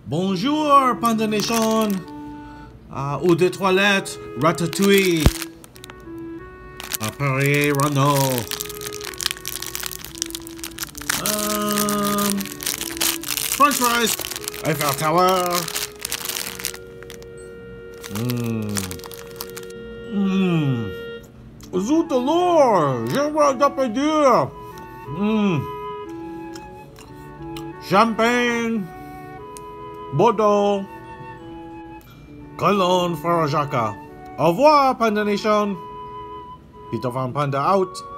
Bonjour, Panda Nation. Eau de toilette, ratatouille. Perrier, Renault. French fries. Eiffel Tower. Zut de l'or. J'ai rien à dire. Champagne. Bordeaux. Cologne, Farajaka. Au revoir, Panda Nation. Peter Van Panda out.